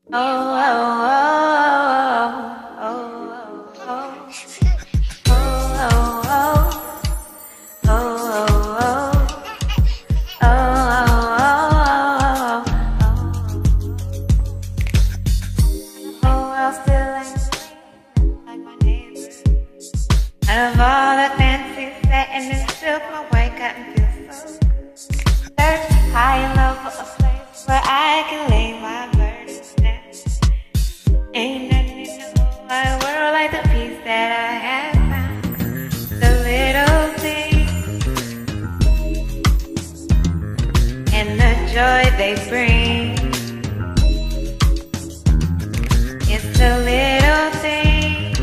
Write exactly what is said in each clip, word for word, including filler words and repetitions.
Oh, oh, oh, oh, oh, oh, oh, oh, oh, oh, oh, oh, oh, I'll still like my neighbors. Out of all the fancy satin and silk, my white cotton feels so good. Search high and low for a place where I can lay my burdens down. Ain't nothing in the whole wide world like the peace that I have found. The little things and the joy they bring. It's the little things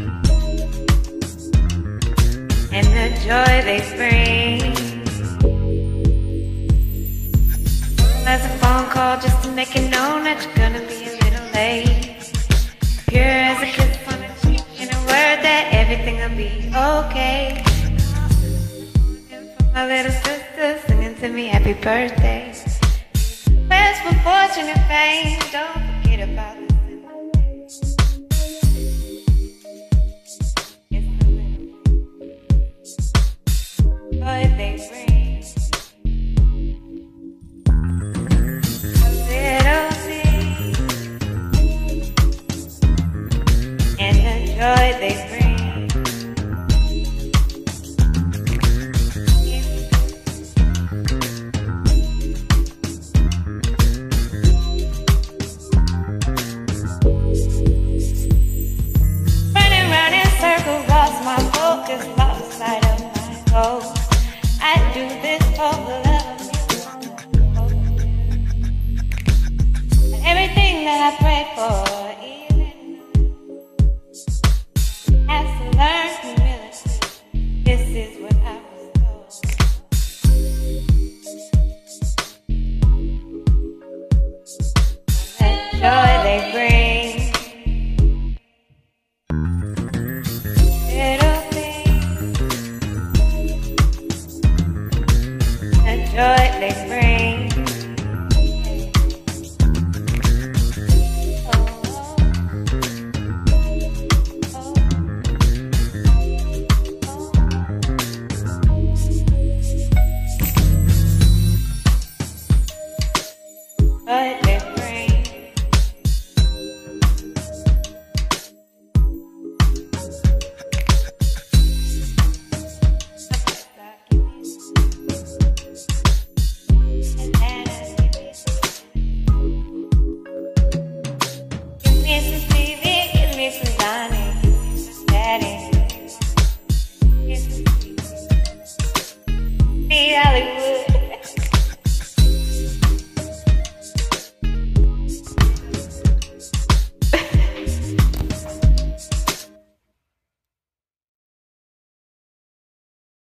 and the joy they bring. There's a phone call just to make it known that you're gonna be a little late. Pure as a kiss on the cheek and a word that everything will be okay. From my little sister singing to me happy birthday. Quest for fortune and fame, don't forget about the simple things. It's the little joy they bring. Joy they bring. Running round in circles, lost my focus, lost sight of my goals. I do this for the love of you. And everything that I pray for. Learn humility, this is what I was told. The joy they bring. Little things, the joy they bring.